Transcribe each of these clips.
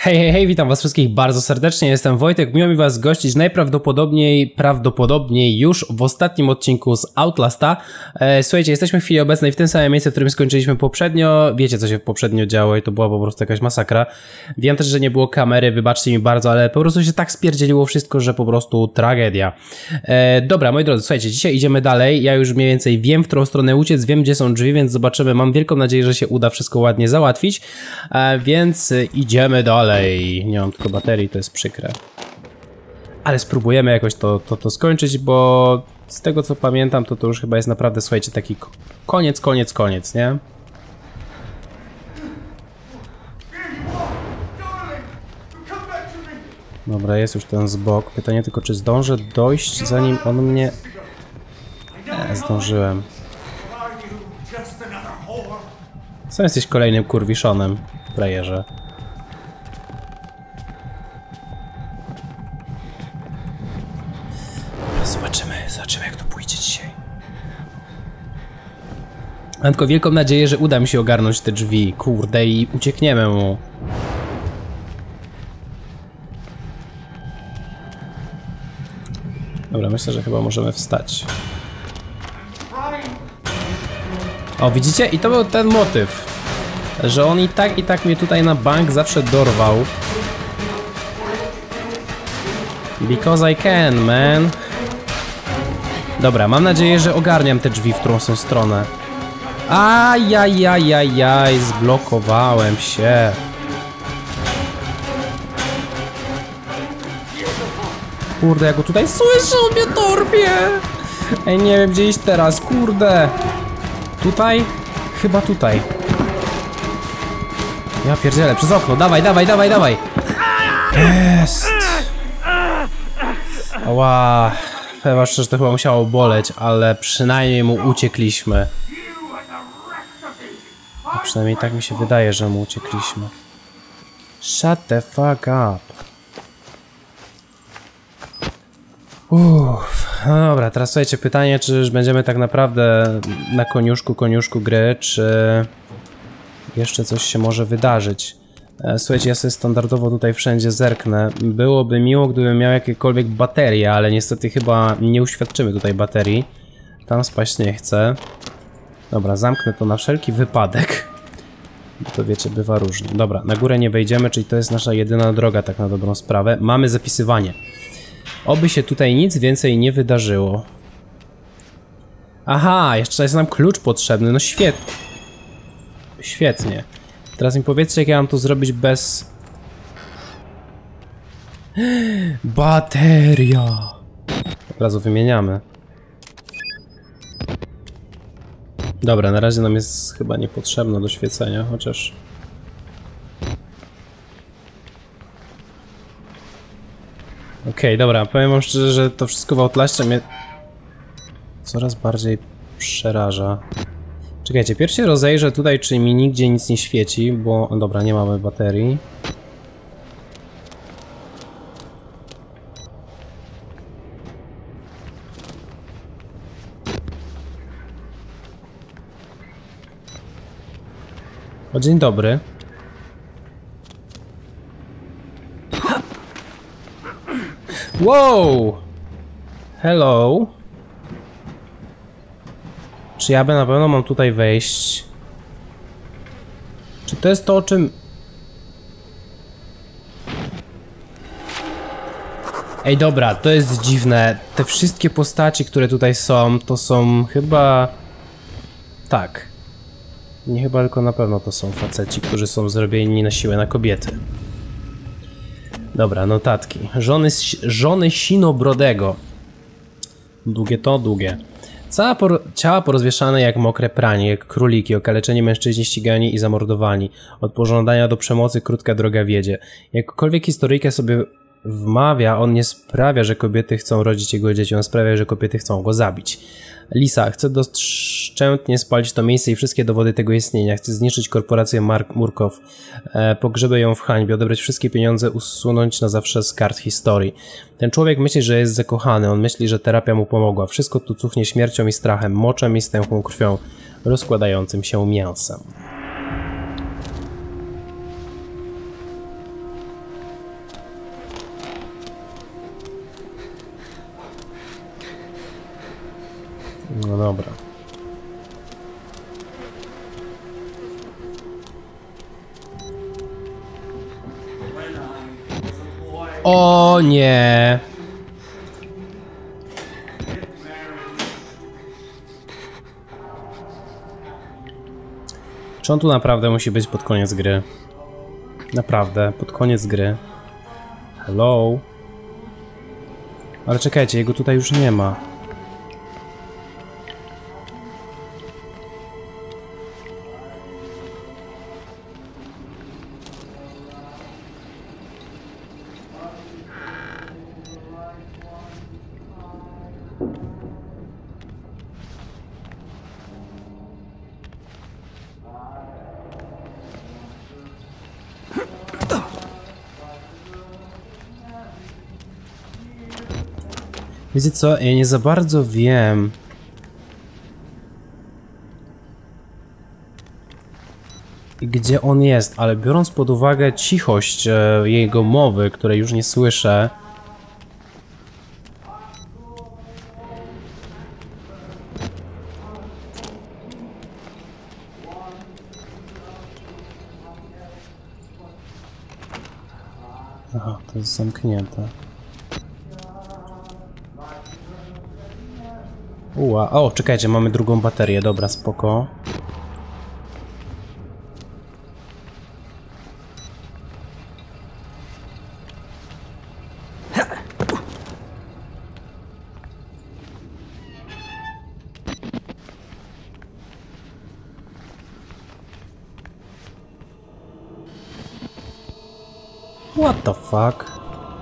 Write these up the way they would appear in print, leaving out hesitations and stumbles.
Hej, hej, hej, witam was wszystkich bardzo serdecznie, jestem Wojtek, miło mi was gościć prawdopodobniej już w ostatnim odcinku z Outlasta. Słuchajcie, jesteśmy w chwili obecnej w tym samym miejscu, w którym skończyliśmy poprzednio, wiecie co się poprzednio działo i to była po prostu jakaś masakra. Wiem też, że nie było kamery, wybaczcie mi bardzo, ale po prostu się tak spierdzieliło wszystko, że po prostu tragedia. Dobra, moi drodzy, słuchajcie, dzisiaj idziemy dalej, ja już mniej więcej wiem, w którą stronę uciec, wiem gdzie są drzwi, więc zobaczymy, mam wielką nadzieję, że się uda wszystko ładnie załatwić, więc idziemy dalej. Nie mam tylko baterii, to jest przykre. Ale spróbujemy jakoś to skończyć, bo z tego co pamiętam, to już chyba jest naprawdę, słuchajcie, taki koniec, nie? Dobra, jest już ten z bok. Pytanie tylko, czy zdążę dojść, zanim on mnie... zdążyłem. Co, jesteś kolejnym kurwiszonem, frajerze? Zobaczymy jak to pójdzie dzisiaj. Mam tylko wielką nadzieję, że uda mi się ogarnąć te drzwi, kurde, i uciekniemy mu. Dobra, myślę, że chyba możemy wstać. O, widzicie? I to był ten motyw, że on i tak mnie tutaj na bank zawsze dorwał. Because I can, man. Dobra, mam nadzieję, że ogarniam te drzwi, w którą są stronę. Ajajajajaj, zblokowałem się. Kurde, ja go tutaj słyszę, on mnie dorwie. Ej, nie wiem gdzie iść teraz, kurde. Tutaj? Chyba tutaj. Ja pierdzielę, przez okno, dawaj. Jest. Ała. Chyba szczerze, to chyba musiało boleć, ale przynajmniej mu uciekliśmy. A przynajmniej tak mi się wydaje, że mu uciekliśmy. Shut the fuck up. No dobra, teraz słuchajcie, pytanie, czy już będziemy tak naprawdę na koniuszku gry, czy jeszcze coś się może wydarzyć. Słuchajcie, ja sobie standardowo tutaj wszędzie zerknę. Byłoby miło, gdybym miał jakiekolwiek baterie, ale niestety chyba nie uświadczymy tutaj baterii. Tam spaść nie chcę. Dobra, zamknę to na wszelki wypadek. To wiecie, bywa różnie. Dobra, na górę nie wejdziemy, czyli to jest nasza jedyna droga, tak na dobrą sprawę. Mamy zapisywanie. Oby się tutaj nic więcej nie wydarzyło. Aha, jeszcze jest nam klucz potrzebny, no świetnie. Świetnie. Teraz mi powiedzcie, jak ja mam to zrobić bez... Bateria! Od razu wymieniamy. Dobra, na razie nam jest chyba niepotrzebna do świecenia, chociaż... Okej, dobra, powiem wam szczerze, że to wszystko w Outlaście mnie coraz bardziej przeraża. Czekajcie, pierwszy się rozejrzę tutaj, czy mi nigdzie nic nie świeci, bo... Dobra, nie mamy baterii. O, dzień dobry. Wow! Hello. Czy ja na pewno mam tutaj wejść? Czy to jest to, o czym... Ej, dobra, to jest dziwne. Te wszystkie postaci, które tutaj są, to są chyba... Tak. Nie chyba, tylko na pewno to są faceci, którzy są zrobieni na siłę na kobiety. Dobra, notatki. Żony Sinobrodego. Długie to, długie. Ciała porozwieszane jak mokre pranie, jak króliki, okaleczeni mężczyźni ścigani i zamordowani. Od pożądania do przemocy krótka droga wiedzie. Jakkolwiek historyjkę sobie wmawia, on nie sprawia, że kobiety chcą rodzić jego dzieci, on sprawia, że kobiety chcą go zabić. Lisa chce doszczętnie spalić to miejsce i wszystkie dowody tego istnienia. Chce zniszczyć korporację Murkow. Pogrzebę ją w hańbie, odebrać wszystkie pieniądze, usunąć na zawsze z kart historii. Ten człowiek myśli, że jest zakochany. On myśli, że terapia mu pomogła. Wszystko tu cuchnie śmiercią i strachem, moczem i stęchłą krwią, rozkładającym się mięsem. No dobra. O nie! Czy on tu naprawdę musi być pod koniec gry? Naprawdę, pod koniec gry. Hello? Ale czekajcie, jego tutaj już nie ma. Wiecie co? Ja nie za bardzo wiem. Gdzie on jest, ale biorąc pod uwagę cichość jego mowy, której już nie słyszę. Aha, to jest zamknięte. O, czekajcie, mamy drugą baterię, dobra, spoko. What the fuck?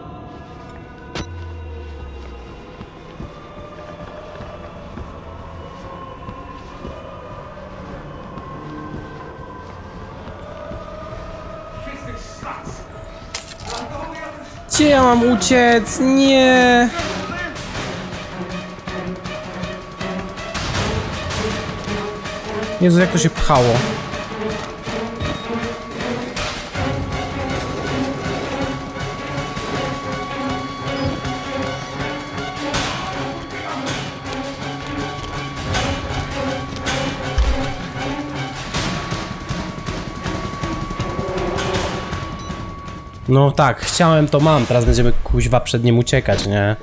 Gdzie ja mam uciec? Nie! Jezu, jak to się pchało. No tak, chciałem, to mam. Teraz będziemy kuźwa przed nim uciekać, nie?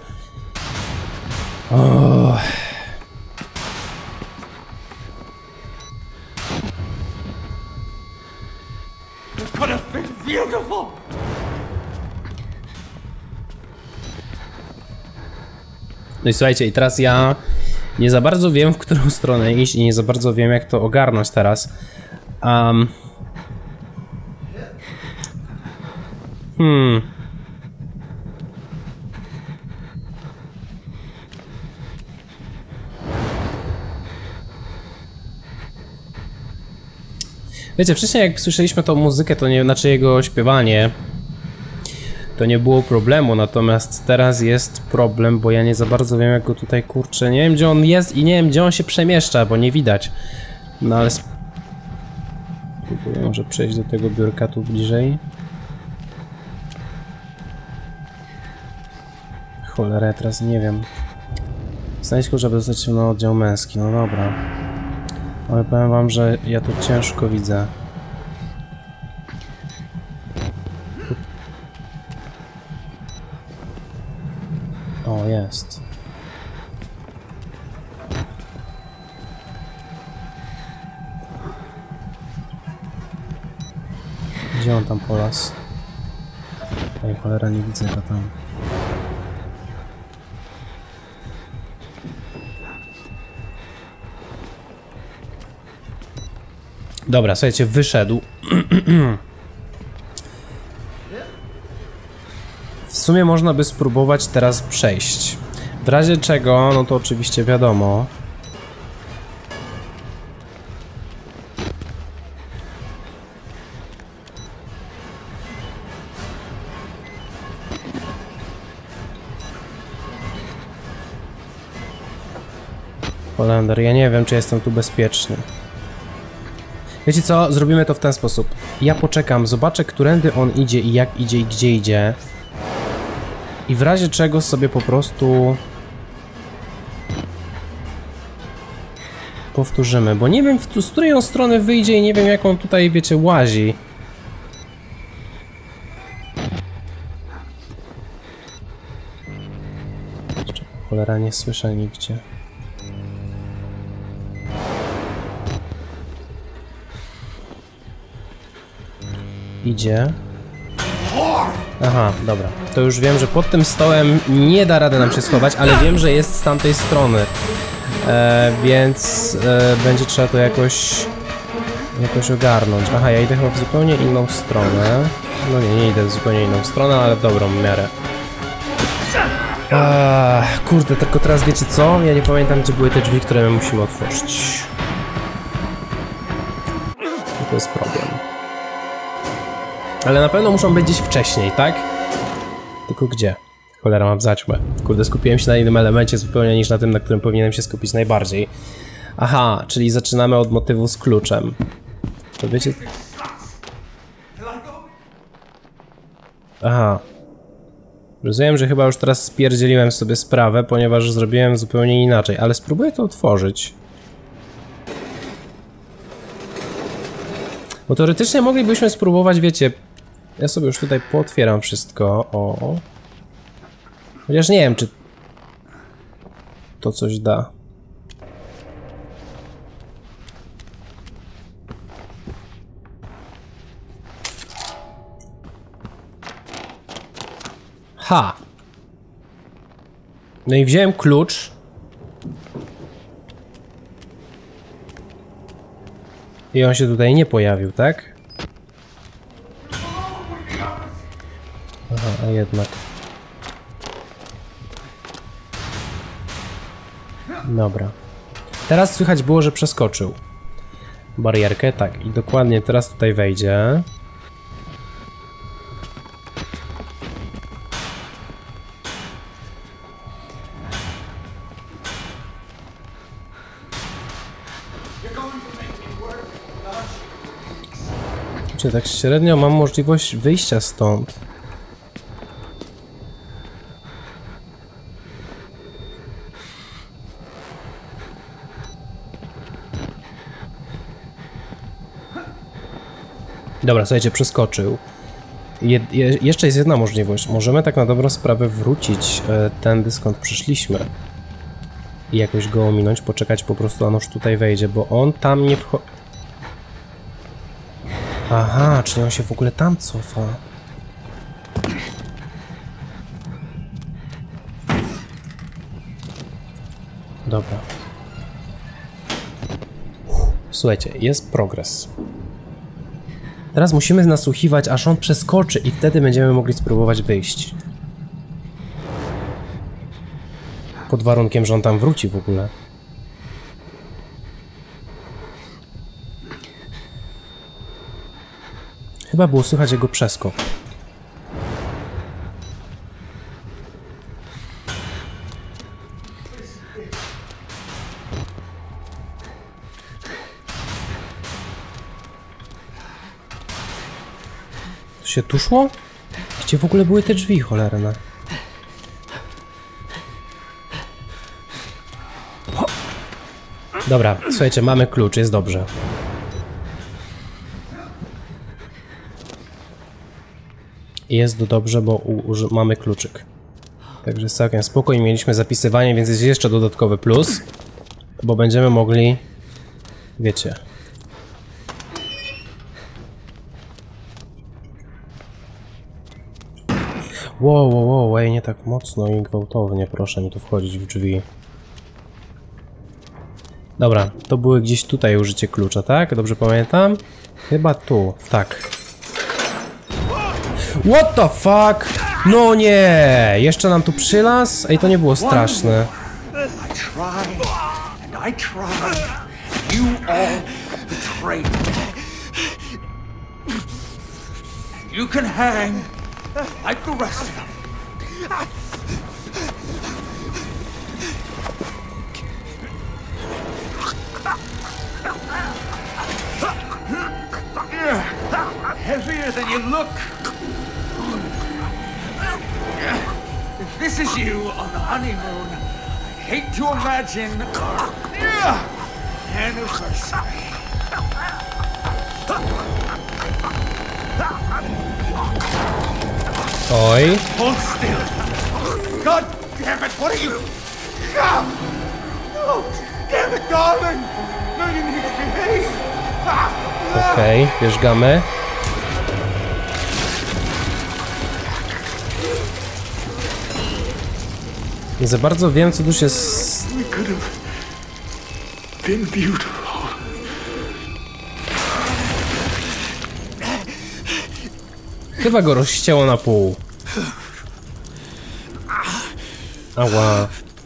Oh. No i słuchajcie, i teraz ja nie za bardzo wiem, w którą stronę iść i nie za bardzo wiem, jak to ogarnąć teraz. Wiecie, wcześniej jak słyszeliśmy tą muzykę, to nie, znaczy jego śpiewanie, to nie było problemu, natomiast teraz jest problem, bo ja nie za bardzo wiem, jak go tutaj, kurczę, nie wiem, gdzie on jest i nie wiem, gdzie on się przemieszcza, bo nie widać. No ale spróbuję może przejść do tego biurka tu bliżej. Cholera, teraz nie wiem. Znajdź klucz, żeby dostać się na oddział męski, no dobra. Ale powiem wam, że ja tu ciężko widzę. O, jest. Gdzie on tam polas? Ej, cholera, nie widzę go tam. Dobra, słuchajcie, wyszedł. W sumie można by spróbować teraz przejść. W razie czego, no to oczywiście wiadomo. Holender, ja nie wiem, czy jestem tu bezpieczny. Wiecie co? Zrobimy to w ten sposób. Ja poczekam, zobaczę, którędy on idzie i jak idzie i gdzie idzie. I w razie czego sobie po prostu... powtórzymy, bo nie wiem, z której on strony wyjdzie i nie wiem, jak on tutaj, wiecie, łazi. Jeszcze cholera, nie słyszę nigdzie. Idzie. Aha, dobra. To już wiem, że pod tym stołem nie da rady nam się schować, ale wiem, że jest z tamtej strony. Więc będzie trzeba to jakoś ogarnąć. Aha, ja idę chyba w zupełnie inną stronę. No nie idę w zupełnie inną stronę, ale w dobrą miarę. Kurde, tylko teraz wiecie co? Ja nie pamiętam, gdzie były te drzwi, które my musimy otworzyć. I to jest problem. Ale na pewno muszą być gdzieś wcześniej, tak? Tylko gdzie? Cholera, mam zaćmę. Kurde, skupiłem się na innym elemencie zupełnie niż na tym, na którym powinienem się skupić najbardziej. Aha, czyli zaczynamy od motywu z kluczem. To wiecie... Aha. Rozumiem, że chyba już teraz spierdzieliłem sobie sprawę, ponieważ zrobiłem zupełnie inaczej, ale spróbuję to otworzyć. Bo teoretycznie moglibyśmy spróbować, wiecie... Ja sobie już tutaj pootwieram wszystko. O. Chociaż nie wiem, czy to coś da. Ha! No i wziąłem klucz. I on się tutaj nie pojawił, tak? Aha, a jednak. Dobra. Teraz słychać było, że przeskoczył barierkę, tak. I dokładnie teraz tutaj wejdzie. Czy tak średnio mam możliwość wyjścia stąd? Dobra, słuchajcie, przeskoczył. Jeszcze jest jedna możliwość. Możemy tak na dobrą sprawę wrócić tędy, skąd przyszliśmy. I jakoś go ominąć, poczekać po prostu, a noż tutaj wejdzie, bo on tam nie wchodzi. Aha, czyli on się w ogóle tam cofa. Dobra. Słuchajcie, jest progres. Teraz musimy nasłuchiwać, aż on przeskoczy i wtedy będziemy mogli spróbować wyjść. Pod warunkiem, że on tam wróci w ogóle. Chyba było słychać jego przeskok. To się tu szło? Gdzie w ogóle były te drzwi cholerne? Dobra, słuchajcie, mamy klucz, jest dobrze. Jest dobrze, bo mamy kluczyk. Także całkiem spokojnie, mieliśmy zapisywanie, więc jest jeszcze dodatkowy plus. Bo będziemy mogli... Wiecie... Wow, ej, nie tak mocno i gwałtownie, proszę mi tu wchodzić w drzwi. Dobra, to były gdzieś tutaj użycie klucza, tak? Dobrze pamiętam? Chyba tu, tak. What the fuck? No nie! Jeszcze nam tu przylas? Ej, to nie było straszne. You can hang like the rest of them. Heavier than you look. If this is you on the honeymoon, I hate to imagine our Jennifer. Oj. Hold still. God damn it, what are you? Come! No! Damn it, darling! No, you need to behave! Okej, bierz gamę. Nie za bardzo wiem, co tu się... We could have been beautiful. Chyba go rozcięło na pół. Ała.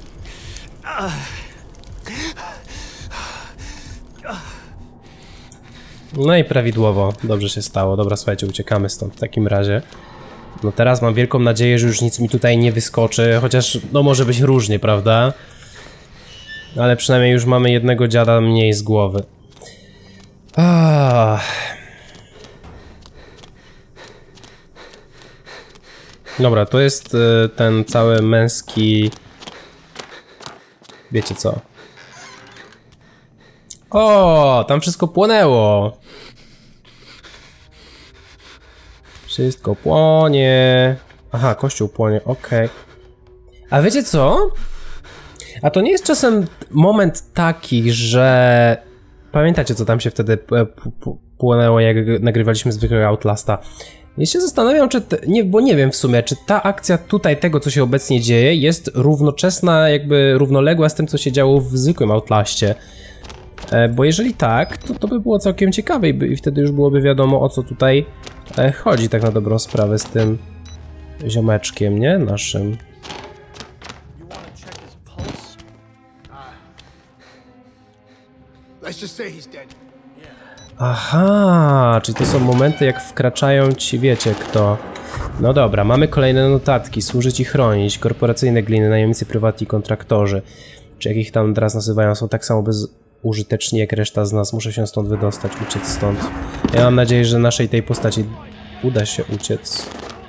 No i prawidłowo. Dobrze się stało. Dobra, słuchajcie, uciekamy stąd w takim razie. No teraz mam wielką nadzieję, że już nic mi tutaj nie wyskoczy, chociaż no może być różnie, prawda? Ale przynajmniej już mamy jednego dziada mniej z głowy. Dobra, to jest ten cały męski... Wiecie co? O, tam wszystko płonęło! Wszystko płonie. Aha, kościół płonie, okej. A wiecie co? A to nie jest czasem moment taki, że... Pamiętacie, co tam się wtedy płonęło, jak nagrywaliśmy zwykłego Outlasta? Ja się zastanawiam, czy... bo nie wiem w sumie, czy ta akcja tutaj, tego, co się obecnie dzieje, jest równoczesna, jakby równoległa z tym, co się działo w zwykłym Outlaście. Bo jeżeli tak, to by było całkiem ciekawe i wtedy już byłoby wiadomo, o co tutaj chodzi tak na dobrą sprawę z tym ziomeczkiem, nie? Naszym. Aha, czyli to są momenty, jak wkraczają ci, wiecie kto. No dobra, mamy kolejne notatki. Służyć i chronić. Korporacyjne gliny, najemnicy prywatni, kontraktorzy. Czy jak ich tam teraz nazywają, są tak samo bezużyteczni jak reszta z nas. Muszę się stąd wydostać, uciec stąd. Ja mam nadzieję, że naszej tej postaci uda się uciec.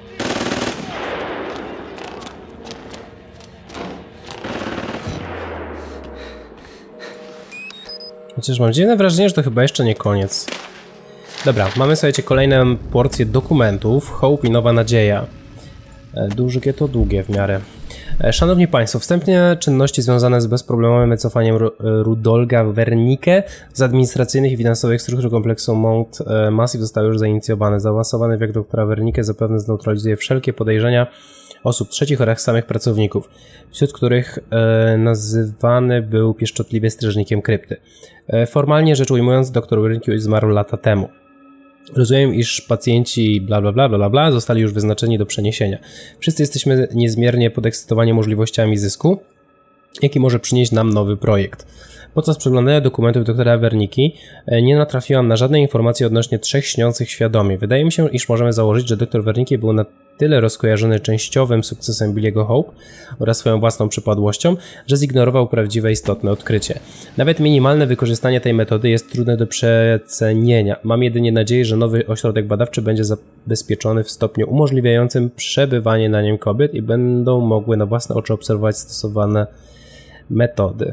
Chociaż mam dziwne wrażenie, że to chyba jeszcze nie koniec. Dobra, mamy, słuchajcie, kolejną porcję dokumentów. Hope i Nowa Nadzieja. Długie to długie w miarę. Szanowni Państwo, wstępnie czynności związane z bezproblemowym wycofaniem Rudolga Wernicke z administracyjnych i finansowych struktur kompleksu Mount Massive zostały już zainicjowane. Zaawansowany wiek doktora Wernicke zapewne zneutralizuje wszelkie podejrzenia osób trzecich oraz samych pracowników, wśród których nazywany był pieszczotliwie strażnikiem krypty. Formalnie rzecz ujmując, dr Wernicke zmarł lata temu. Rozumiem, iż pacjenci bla bla bla bla bla zostali już wyznaczeni do przeniesienia. Wszyscy jesteśmy niezmiernie podekscytowani możliwościami zysku, jaki może przynieść nam nowy projekt. Podczas przeglądania dokumentów doktora Wernicke nie natrafiłam na żadne informacje odnośnie 3 śniących świadomie. Wydaje mi się, iż możemy założyć, że dr Wernicke był na tyle rozkojarzony częściowym sukcesem Billy'ego Hope oraz swoją własną przypadłością, że zignorował prawdziwe istotne odkrycie. Nawet minimalne wykorzystanie tej metody jest trudne do przecenienia. Mam jedynie nadzieję, że nowy ośrodek badawczy będzie zabezpieczony w stopniu umożliwiającym przebywanie na nim kobiet i będą mogły na własne oczy obserwować stosowane metody.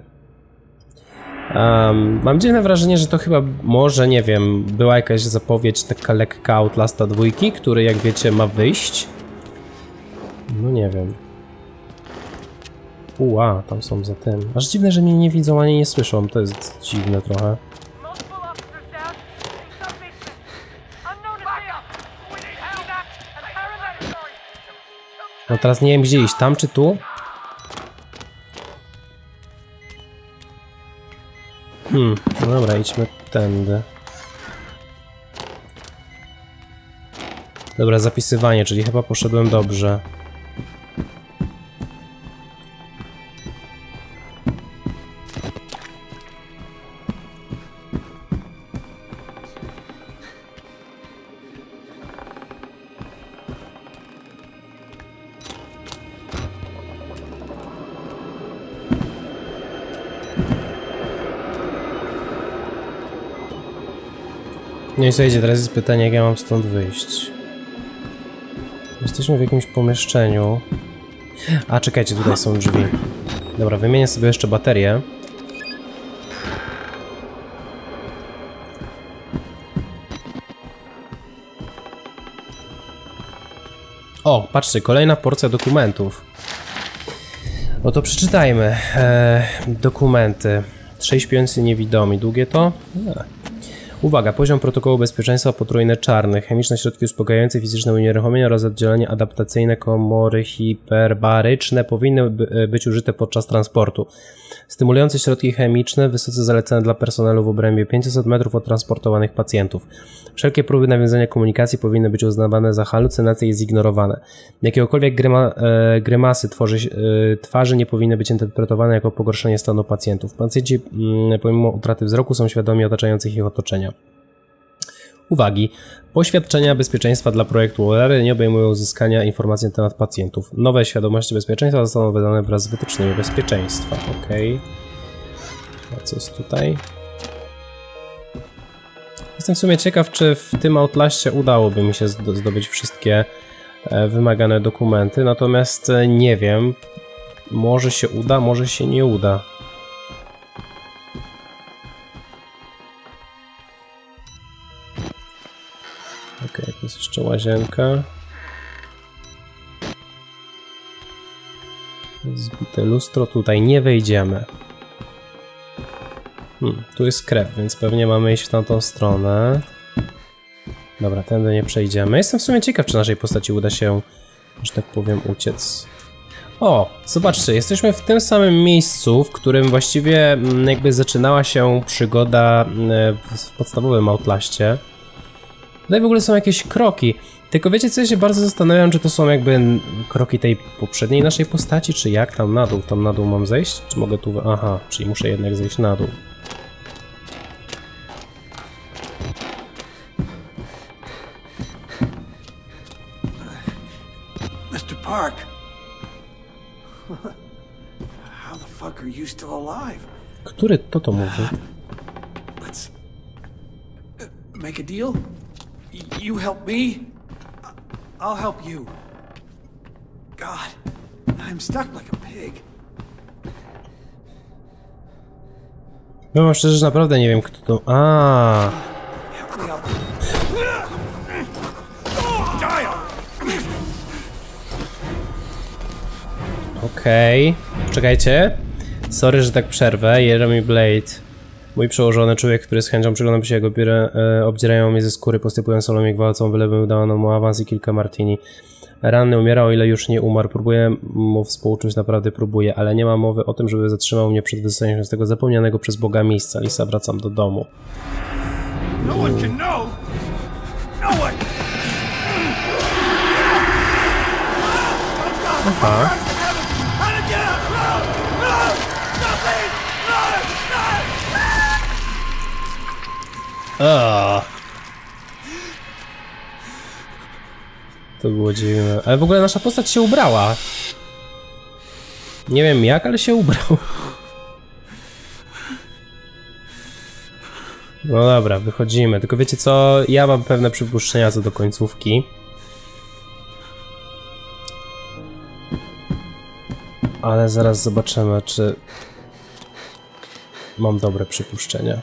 Mam dziwne wrażenie, że to chyba może, nie wiem, była jakaś zapowiedź taka lekka Outlasta 2, który jak wiecie ma wyjść. No nie wiem. Tam są za tym. Aż dziwne, że mnie nie widzą ani nie słyszą, to jest dziwne trochę. No teraz nie wiem gdzie iść, tam czy tu? No dobra, idźmy tędy. Dobra, zapisywanie, czyli chyba poszedłem dobrze. No i słuchajcie, teraz jest pytanie, jak ja mam stąd wyjść. Jesteśmy w jakimś pomieszczeniu. A, czekajcie, tutaj są drzwi. Dobra, wymienię sobie jeszcze baterię. O, patrzcie, kolejna porcja dokumentów. No to przeczytajmy. Dokumenty. 3 śpiący niewidomi. Długie to? Nie. Uwaga, poziom protokołu bezpieczeństwa potrójne czarny. Chemiczne środki uspokajające, fizyczne unieruchomienia oraz oddzielenie adaptacyjne komory hiperbaryczne powinny być użyte podczas transportu. Stymulujące środki chemiczne wysoce zalecane dla personelu w obrębie 500 metrów od transportowanych pacjentów. Wszelkie próby nawiązania komunikacji powinny być uznawane za halucynacje i zignorowane. Jakiegokolwiek grymasy twarzy nie powinny być interpretowane jako pogorszenie stanu pacjentów. Pacjenci pomimo utraty wzroku są świadomi otaczających ich otoczenia. Uwagi. Poświadczenia bezpieczeństwa dla projektu OLR nie obejmują uzyskania informacji na temat pacjentów. Nowe świadomości bezpieczeństwa zostaną wydane wraz z wytycznymi bezpieczeństwa. Ok. A co jest tutaj? Jestem w sumie ciekaw, czy w tym Outlaście udałoby mi się zdobyć wszystkie wymagane dokumenty, natomiast nie wiem. Może się uda, może się nie uda. Okej, to jest jeszcze łazienka. Zbite lustro, tutaj nie wejdziemy. Tu jest krew, więc pewnie mamy iść w tamtą stronę. Dobra, tędy nie przejdziemy. Jestem w sumie ciekaw, czy naszej postaci uda się, że tak powiem, uciec. O, zobaczcie, jesteśmy w tym samym miejscu, w którym właściwie jakby zaczynała się przygoda w podstawowym Outlaście. Tutaj w ogóle są jakieś kroki. Tylko wiecie co, ja się bardzo zastanawiam, czy to są jakby kroki tej poprzedniej naszej postaci, czy jak tam na dół? Tam na dół mam zejść? Czy mogę tu... Aha, czyli muszę jednak zejść na dół. Mr. Park. How the fuck are you still alive? Który to mówi? Let's make a deal. You help me, I'll help you. God, I'm stuck like a pig. No mam szczerze, że naprawdę nie wiem, kto to... Okej. Czekajcie. Sorry, że tak przerwę. Jeremy Blade. Mój przełożony człowiek, który z chęcią przygląda się, jak obdzierają mnie ze skóry, postypują solą i gwałcą, wylewem dano mu awans i kilka martini. Ranny umiera, o ile już nie umarł. Próbuję mu współczuć, naprawdę próbuję, ale nie ma mowy o tym, żeby zatrzymał mnie przed wyzostaniem się z tego zapomnianego przez Boga miejsca. Lisa, wracam do domu. No one can know. No one. Aha. To było dziwne. Ale w ogóle nasza postać się ubrała. Nie wiem jak, ale się ubrał. No dobra, wychodzimy. Tylko wiecie co? Ja mam pewne przypuszczenia co do końcówki. Ale zaraz zobaczymy, czy mam dobre przypuszczenia.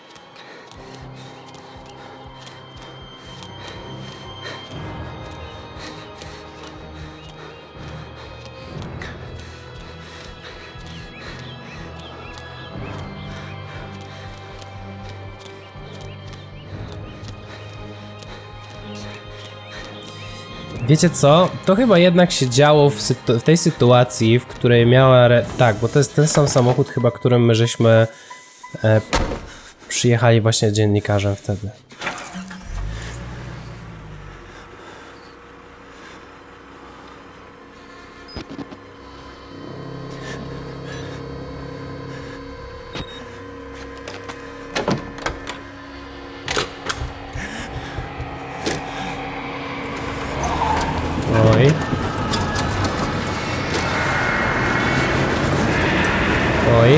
Wiecie co? To chyba jednak się działo w tej sytuacji, w której miała... Tak, bo to jest ten sam samochód chyba, którym my żeśmy przyjechali właśnie dziennikarzem wtedy. Oj. Oj.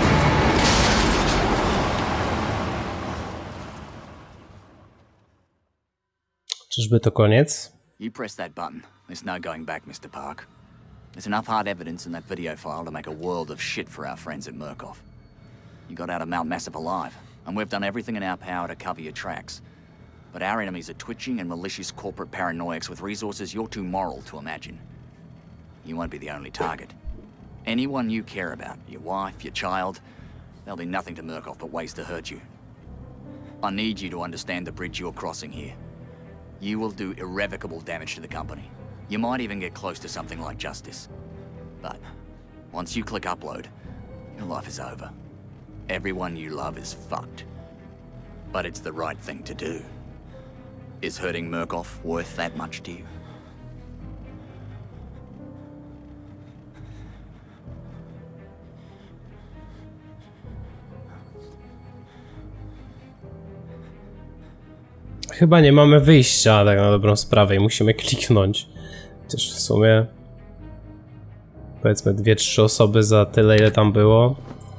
Czyżby to koniec? You press that button. There's no going back, Mr. Park. There's enough hard evidence in that video file to make a world of shit for our friends at Murkoff. You got out of Mount Massive alive, and we've done everything in our power to cover your tracks. But our enemies are twitching and malicious corporate paranoiacs with resources you're too moral to imagine. You won't be the only target. Anyone you care about, your wife, your child, there'll be nothing to Murkoff but ways to hurt you. I need you to understand the bridge you're crossing here. You will do irrevocable damage to the company. You might even get close to something like justice. But once you click upload, your life is over. Everyone you love is fucked. But it's the right thing to do. Is hurting Murkoff worth that much to you? Chyba nie mamy wyjścia tak na dobrą sprawę i musimy kliknąć. Chociaż w sumie... Powiedzmy 2-3 osoby za tyle, ile tam było.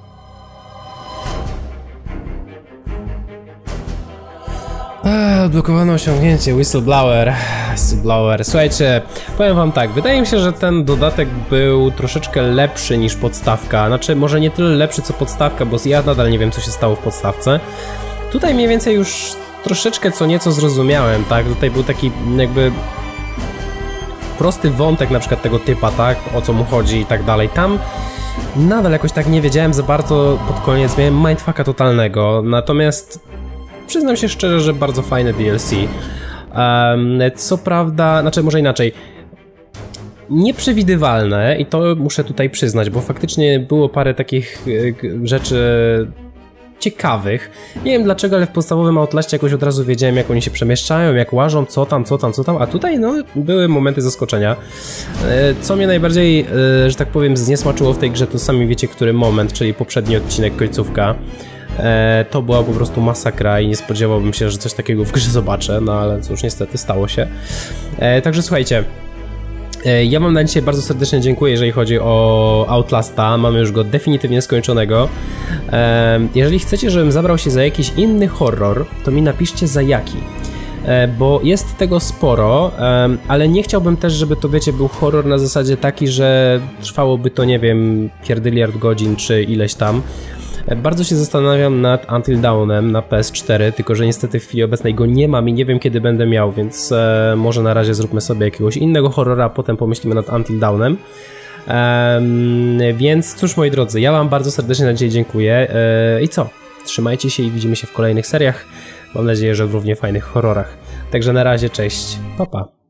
Odblokowano osiągnięcie Whistleblower. Słuchajcie, powiem wam tak, wydaje mi się, że ten dodatek był troszeczkę lepszy niż podstawka. Znaczy, może nie tyle lepszy co podstawka, bo ja nadal nie wiem, co się stało w podstawce. Tutaj mniej więcej już troszeczkę co nieco zrozumiałem, tak? Tutaj był taki jakby prosty wątek na przykład tego typa, tak? O co mu chodzi i tak dalej. Tam nadal jakoś tak nie wiedziałem za bardzo pod koniec, miałem mindfucka totalnego, natomiast przyznam się szczerze, że bardzo fajne DLC. Co prawda, znaczy może inaczej, nieprzewidywalne i to muszę tutaj przyznać, bo faktycznie było parę takich rzeczy ciekawych. Nie wiem dlaczego, ale w podstawowym Outlaście jakoś od razu wiedziałem, jak oni się przemieszczają, jak łażą, co tam, a tutaj no były momenty zaskoczenia. Co mnie najbardziej, że tak powiem, zniesmaczyło w tej grze, to sami wiecie, który moment, czyli poprzedni odcinek, końcówka. To była po prostu masakra i nie spodziewałbym się, że coś takiego w grze zobaczę, no ale cóż, niestety stało się. Także słuchajcie, ja wam na dzisiaj bardzo serdecznie dziękuję, jeżeli chodzi o Outlasta, mamy już go definitywnie skończonego. Jeżeli chcecie, żebym zabrał się za jakiś inny horror, to mi napiszcie za jaki. Bo jest tego sporo, ale nie chciałbym też, żeby to, wiecie, był horror na zasadzie taki, że trwałoby to, nie wiem, pierdyliard godzin czy ileś tam. Bardzo się zastanawiam nad Until Dawnem na PS4, tylko że niestety w chwili obecnej go nie mam i nie wiem, kiedy będę miał, więc może na razie zróbmy sobie jakiegoś innego horrora, a potem pomyślimy nad Until Dawnem. Więc cóż, moi drodzy, ja wam bardzo serdecznie na dzisiaj dziękuję i co? Trzymajcie się i widzimy się w kolejnych seriach. Mam nadzieję, że w równie fajnych horrorach. Także na razie, cześć, pa pa.